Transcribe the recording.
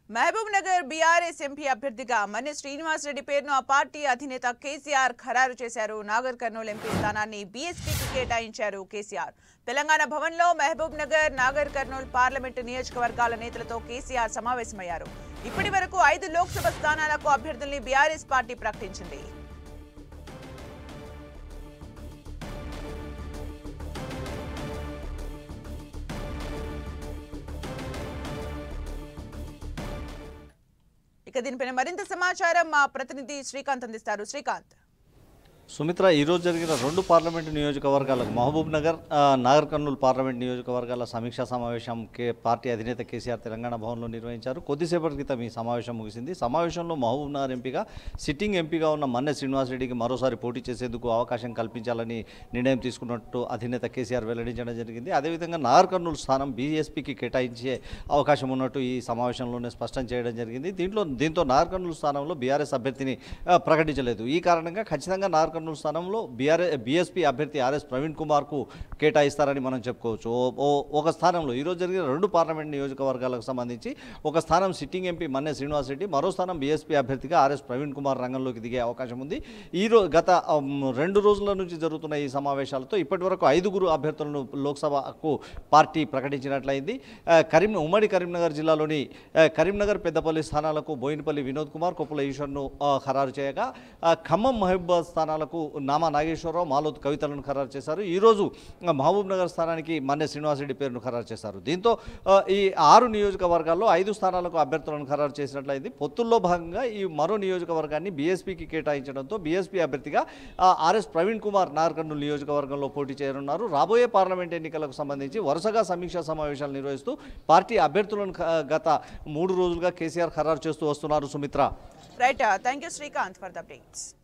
Mahabub Nagar BRS MP అభ్యర్థిగా మన్నె శ్రీనివాస్ రెడ్డి పేరును ఆ పార్టీ అధినేత కేసీఆర్ ఖరారు చేశారు. నాగర్ కర్నూల్ ఎంపీ స్థానాన్ని బీఎస్పీకి కేటాయించారు కేసీఆర్. తెలంగాణ భవన్లో Mahabubnagar, Nagarkurnool parliament నియోజకవర్గాల నేతలతో కేసీఆర్ సమావేశమయ్యారు. ఇప్పటి వరకు 5 లోక్సభ స్థానాలకు అభ్యర్థుల్ని బీఆర్ఎస్ పార్టీ ప్రకటించింది. ఇక దీనిపైన మరింత సమాచారం మా ప్రతినిధి శ్రీకాంత్ అందిస్తారు. శ్రీకాంత్. సుమిత్ర, ఈరోజు జరిగిన 2 పార్లమెంటు నియోజకవర్గాలకు Mahabubnagar, Nagarkurnool parliament నియోజకవర్గాల సమీక్షా సమావేశం పార్టీ అధినేత కేసీఆర్ తెలంగాణ భవన్లో నిర్వహించారు. కొద్దిసేపటి క్రితం ఈ సమావేశం ముగిసింది. సమావేశంలో మహబూబ్ నగర్ ఎంపీగా సిట్టింగ్ ఎంపీగా ఉన్న మన్నె శ్రీనివాస్ రెడ్డికి మరోసారి పోటీ చేసేందుకు అవకాశం కల్పించాలని నిర్ణయం తీసుకున్నట్టు అధినేత కేసీఆర్ వెల్లడించడం జరిగింది. అదేవిధంగా నాగర్ కర్నూల్ స్థానం బీఎస్పీకి కేటాయించే అవకాశం ఉన్నట్టు ఈ సమావేశంలోనే స్పష్టం చేయడం జరిగింది. దీంతో నాగర్ కర్నూల్ స్థానంలో బీఆర్ఎస్ అభ్యర్థిని ప్రకటించలేదు. ఈ కారణంగా ఖచ్చితంగా నాగర్ కర్నూల్ స్థానంలో బీఎస్పీ అభ్యర్థి ఆర్ఎస్ ప్రవీణ్ కుమార్కు కేటాయిస్తారని మనం చెప్పుకోవచ్చు. ఒక స్థానంలో ఈరోజు జరిగిన 2 పార్లమెంట్ నియోజకవర్గాలకు సంబంధించి ఒక స్థానం సిట్టింగ్ ఎంపీ మన్నె శ్రీనివాస్ రెడ్డి, మరో స్థానం బీఎస్పీ అభ్యర్థిగా ఆర్ఎస్ ప్రవీణ్ కుమార్ రంగంలోకి దిగే అవకాశం ఉంది. గత 2 రోజుల నుంచి జరుగుతున్న ఈ సమావేశాలతో ఇప్పటివరకు 5 అభ్యర్థులను లోక్సభకు పార్టీ ప్రకటించినట్లయింది. ఉమ్మడి కరీంనగర్ జిల్లాలోని కరీంనగర్, పెద్దపల్లి స్థానాలకు బోయినపల్లి వినోద్ కుమార్, కొప్పుల ఈశ్వర్ను ఖరారు చేయగా, ఖమ్మం, మహబూబాబాద్ స్థానాలకు నామా నాగేశ్వరరావు, మాలోత్ కవితలను ఖరారు చేశారు. ఈరోజు మహబూబ్ నగర్ స్థానానికి మన్నె శ్రీనివాసరెడ్డి పేరును ఖరారు చేశారు. దీంతో ఈ 6 నియోజకవర్గాల్లో 5 స్థానాలకు అభ్యర్థులను ఖరారు చేసినట్లయింది. పొత్తుల్లో భాగంగా ఈ మరో నియోజకవర్గాన్ని బీఎస్పీకి కేటాయించడంతో బీఎస్పీ అభ్యర్థిగా ఆర్ఎస్ ప్రవీణ్ కుమార్ నాగర్ కర్నూల్ నియోజకవర్గంలో పోటీ చేయనున్నారు. రాబోయే పార్లమెంట్ ఎన్నికలకు సంబంధించి వరుసగా సమీక్షా సమావేశాలు నిర్వహిస్తూ పార్టీ అభ్యర్థులను గత 3 రోజులుగా కేసీఆర్ ఖరారు చేస్తూ వస్తున్నారు. Sumitra. Right, thank you Srikanth for the updates.